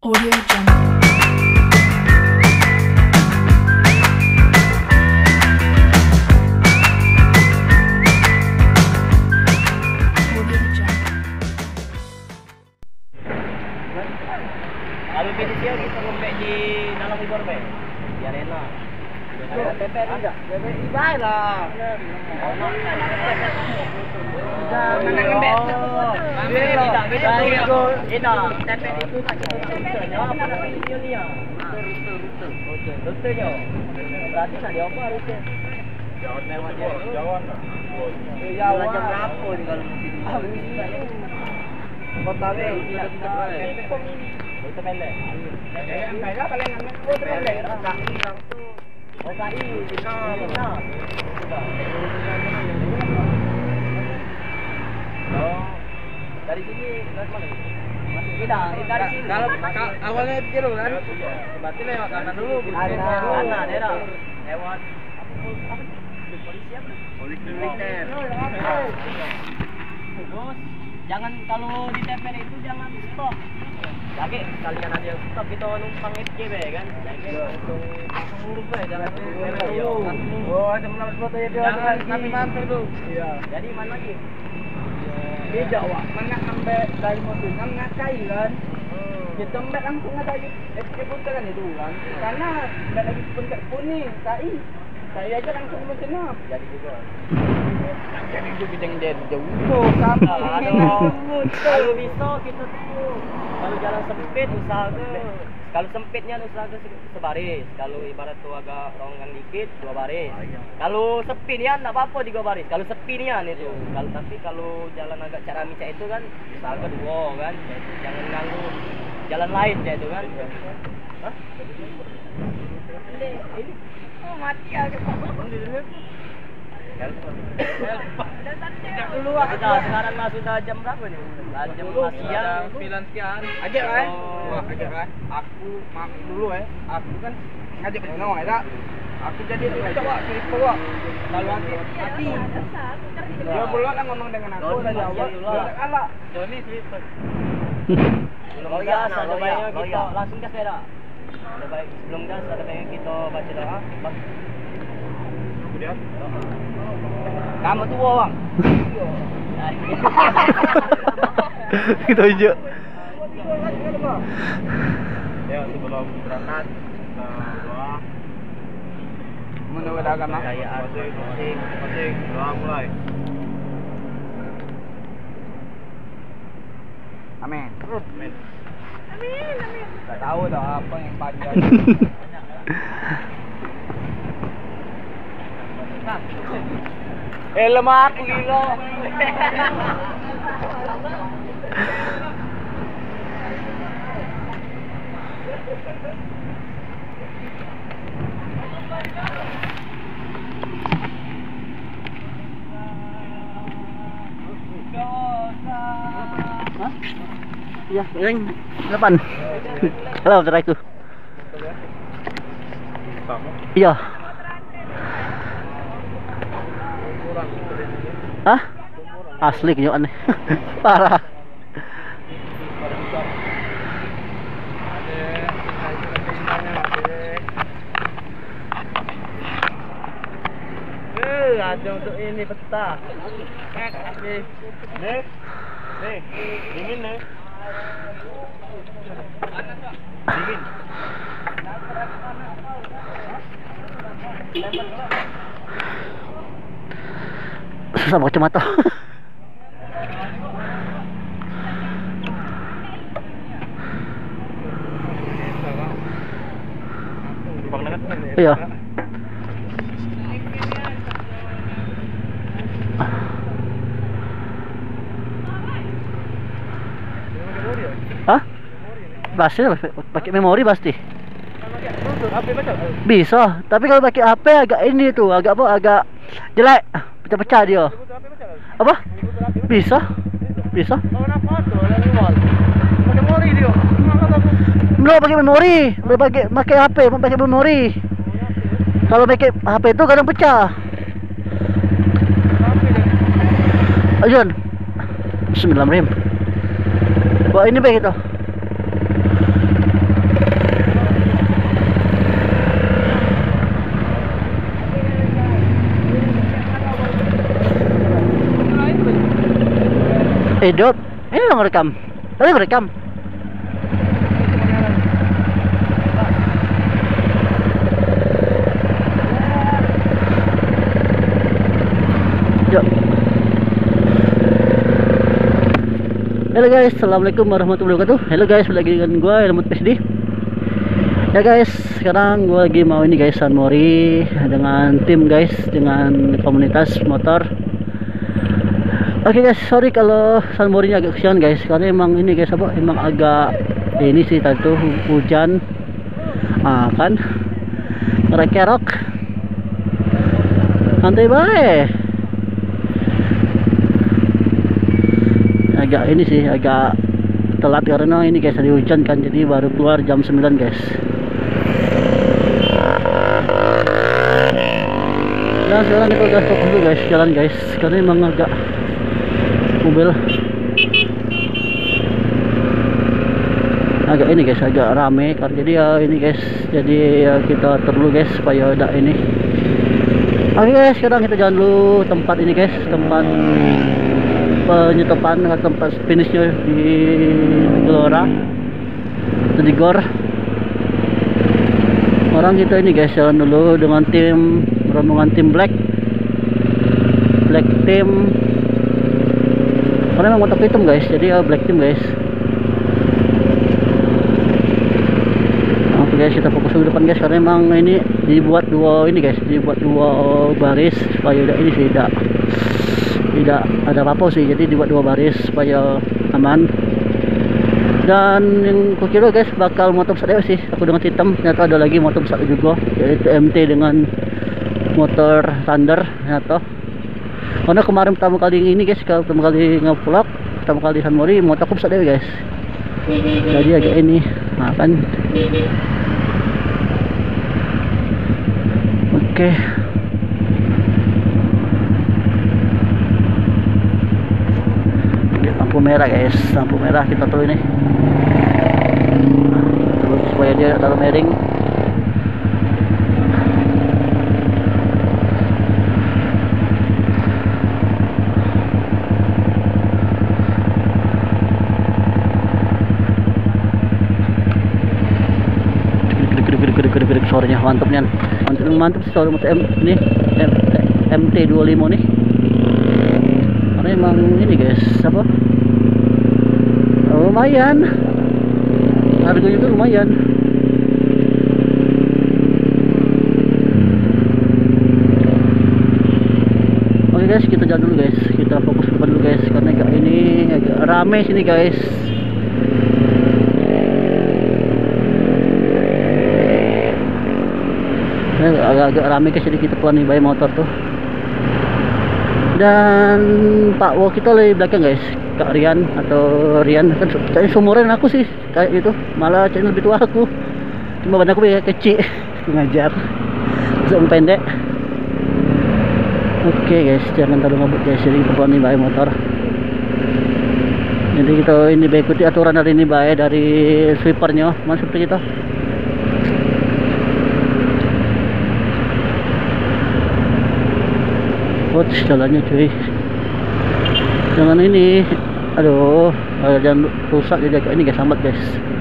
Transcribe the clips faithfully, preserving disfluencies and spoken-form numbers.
Audio Jungle. Audio Jungle. Kalau petisnya kita lembek di dalam libur be, biar enak. Ada tempe tidak? Tempe ibai lah. Jangan lembek. Ambil tidak beda itu. Enak. Tempe itu tak kita rutenya. Apa nak petisnya ni ya? Rute rute rute. Rutenya. Berarti nak dia apa rute? Jawan lewat dia. Jawan. Jawan jam berapa ni kalau mesti? Kota be tidak tidak. Itu pendek. Yang kaya paling anak itu pendek. Kaki satu. Oh kaki, benar, benar. Oh, dari sini dari mana? Masuk kita, dari sini. Kalau awalnya biru kan? Berarti lewat kanan dulu. Kanan, ya dah. Lewat apa? Polisi apa? Polisi militer. Bos, jangan kalau di T P R itu jangan stop. Lagi kalian ada yang stop kita numpang S G be kan. Lagi langsung langsung lurus be jangan dulu. Oh, ada menarik foto ya dia. Jangan nanti mantu tuh. Iya. Jadi mana lagi? Beda wak. Mana sampai dari mobil kan ngakai kan. Kita mbak langsung ada S G pun kan itu kan. Karena mbak lagi pencet kuning, kai. Saya aja langsung mesin up. Jadi juga. Jadi juga bidang dia jauh. Kamu kalau bisa kita tuh kalau jalan sempit usaha kalau sempitnya usaha sebaris, kalau ibarat tuh agak ronggang dikit dua baris. Kalau sepi nian enggak apa-apa tiga baris. Kalau sepi nian itu. Kalau tapi kalau jalan agak cara micak itu kan usaha dua kan. Jangan ganggu jalan lain ya itu kan. Hah? Ini oh mati agak. Sejak dulu ah. Sudah sekarang mah sudah jam berapa nih? Jam siang. sembilan sekian. Ajak kan? Wah, ajak kan? Aku mak dulu eh. Aku kan ngajak ke sana ya. Aku jadi coba cerita wak. Kalau hati hati. Dia belum lah ngomong dengan aku udah jawab. Udah kalah. Joni cerita. Belum gas ada baiknya kita langsung gas ya. Ada baik sebelum gas ada baiknya kita baca doa. Kemudian kamu tua bang. Kita hijau. Ya sebelum berangkat doa Menurut agama. Kayaan masing masing doa mulai. Amin. Terus. Amin. Amin. Amin. Gak tahu dah apa yang panjang. Eh lemah aku gila. Hah? Iya, yang delapan. Halo, saudaraku. Iya. Hah? Asli kenyuan nih. Parah. Eh, ada untuk ini peta. Nih. Nih. Nih, dingin nih. Dingin. Susah pakai kacamata. Iya. Hah? Pasti pakai memori pasti. Bisa, tapi kalau pakai H P agak ini tuh, agak apa? Agak jelek, pecah-pecah dia. Apa? Bisa? Bisa? Belum pakai memori, belum pakai pakai H P, belum pakai memori. Kalau pakai H P itu kadang pecah. Ayun, sembilan rim. Bawa ini baik itu. hidup. Ini lo ngerekam. Tadi ngerekam. Yuk. Halo guys, assalamualaikum warahmatullahi wabarakatuh. Halo guys, balik lagi dengan gue Helmut P S D. Ya guys, sekarang gue lagi mau ini guys, San Mori dengan tim guys, dengan komunitas motor. Oke guys, sorry kalau San Morinya agak kesian guys, karena emang ini guys apa, emang agak ini sih tadi tuh hujan, ah kan, ngerekerok, santai baik. Agak ini sih, agak telat karena ini guys, tadi hujan kan, jadi baru keluar jam sembilan guys. Nah sekarang kita udah fokus dulu guys, jalan guys, karena emang agak mobil agak ini guys, agak rame kan, jadi ya ini guys, jadi ya kita atur dulu guys supaya ada ini. Oke guys, sekarang kita jalan dulu tempat ini guys, tempat penyetopan, tempat finishnya di Gelora atau di Gor. Orang kita ini guys jalan dulu dengan tim rombongan tim Black Black Team, karena memang motor hitam guys, jadi ya Black Team guys. Oke guys, kita fokus ke depan guys, karena memang ini dibuat dua ini guys, dibuat dua baris supaya udah ini sih, tidak tidak ada apa-apa sih, jadi dibuat dua baris supaya aman. Dan yang kukira guys bakal motor besar sih, aku dengan hitam, ternyata ada lagi motor besar juga, yaitu M T dengan motor Thunder ternyata. Karena kemarin pertama kali ini guys, kalau pertama kali nge-vlog, pertama kali San Mori, motorku besar deh guys, jadi agak ini, nah kan. Oke, lampu merah guys, lampu merah kita tuh ini terus supaya dia taruh miring. Suaranya mantapnya, mantap mantap sih suara motor M ini M T dua puluh lima nih, karena emang ini guys apa, oh, lumayan harganya tuh lumayan. Oke guys, kita jalan dulu guys, kita fokus depan dulu guys, karena agak ini agak rame sini guys. Agak-agak rame guys, jadi kita pelan nih bayi motor tuh. Dan Pak Wo kita lebih belakang guys, Kak Rian atau Rian kan, kayaknya seumuran aku sih kayak gitu, malah kayaknya lebih tua aku, cuma badan aku ya kecil ngajar zoom pendek. Oke guys, jangan terlalu ngebut guys, jadi kita pelan nih bayi motor. Jadi kita ini ikuti aturan dari ini bayi, dari sweepernya, mana seperti kita. Watch jalannya cuy, jangan ini, aduh, jangan rusak jadi agak ini guys, sambat guys.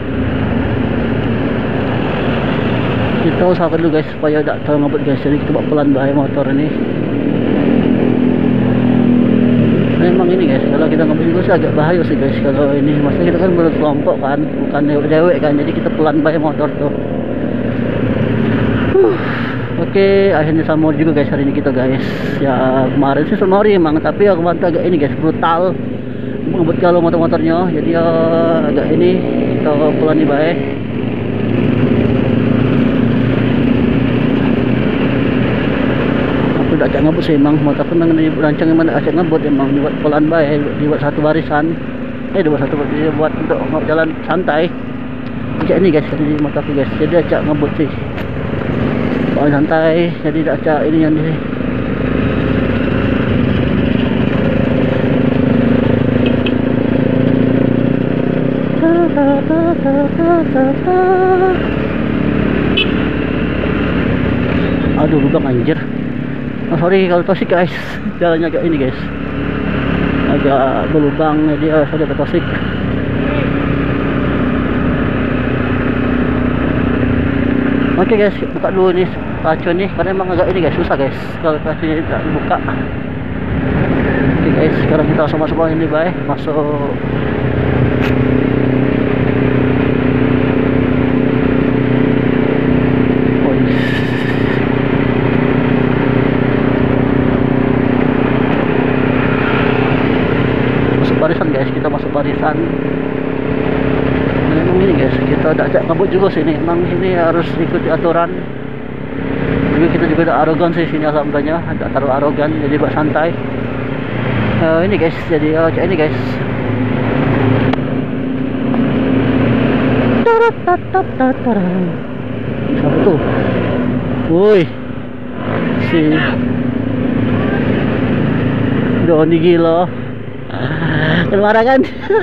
Kita usahakan dulu guys supaya tidak terlalu ngebut guys, jadi kita bawa pelan bahaya motor ini. Memang ini guys, kalau kita ngebut juga sih agak bahaya sih guys, kalau ini maksudnya kita kan berkelompok kan, bukan cewek kan, jadi kita pelan bahaya motor tuh. Oke, akhirnya San Mori juga guys hari ini kita guys. Ya kemarin sih San Mori emang, tapi ya kemarin agak ini guys, brutal ngebut kalau motor-motornya, jadi ya agak ini kita pelan nih baik. Aku udah ajak ngebut sih emang, motorku memang rancang emang ajak ngebut, emang dibuat pelan baik, dibuat satu barisan, eh dibuat satu barisan buat untuk jalan santai. Ajak ini guys, ini motorku guys, jadi ajak ngebut sih. Bawa santai, jadi tidak acak ini yang ini. Aduh lubang anjir. Oh, sorry kalau tosik guys, jalannya agak ini guys. agak berlubang dia sudah bertosik. Oke guys, buka dulu nih racun nih karena emang agak ini guys, susah guys kalau kasih tidak dibuka. Oke guys, sekarang kita langsung masuk ini baik, masuk. Masuk barisan guys, kita masuk barisan. Memang ini guys, kita tidak ajak ngebut juga sini. Memang ini harus ikuti aturan. Jadi kita juga tidak arogan sih sini alhamdulillah, tidak terlalu arogan, jadi buat santai. Uh, ini guys, jadi uh, ini guys. Siapa tuh? Woi, si Doni gila. Keluar kan?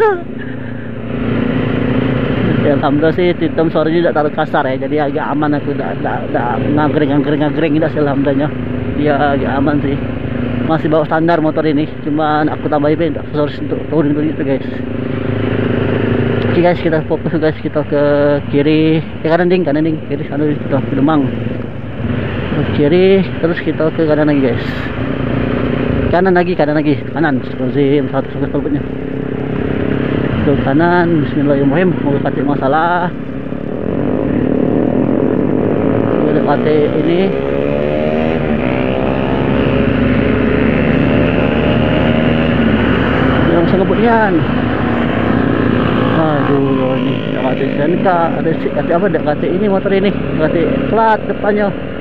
Ya, alhamdulillah sih hitam suaranya tidak terlalu kasar ya, jadi agak aman aku, tidak tidak ngagreng ngagreng ngagreng tidak sih alhamdulillah, dia agak aman sih, masih bawah standar motor ini, cuman aku tambahin aksesoris untuk turunin begitu guys. Oke guys, kita fokus guys, kita ke kiri, ke kanan ding, kanan ding, kiri sana kita ke Demang, ke kiri, terus kita ke kanan lagi guys, kanan lagi, kanan lagi, kanan, seperti satu sampai kalbutnya. Ke kanan, bismillahirrahmanirrahim. Mau kate masalah ada kate ini yang sengebutnya. Aduh, ini ada kate senka, ada kate apa, ada kate ini motor ini, kate plat depannya.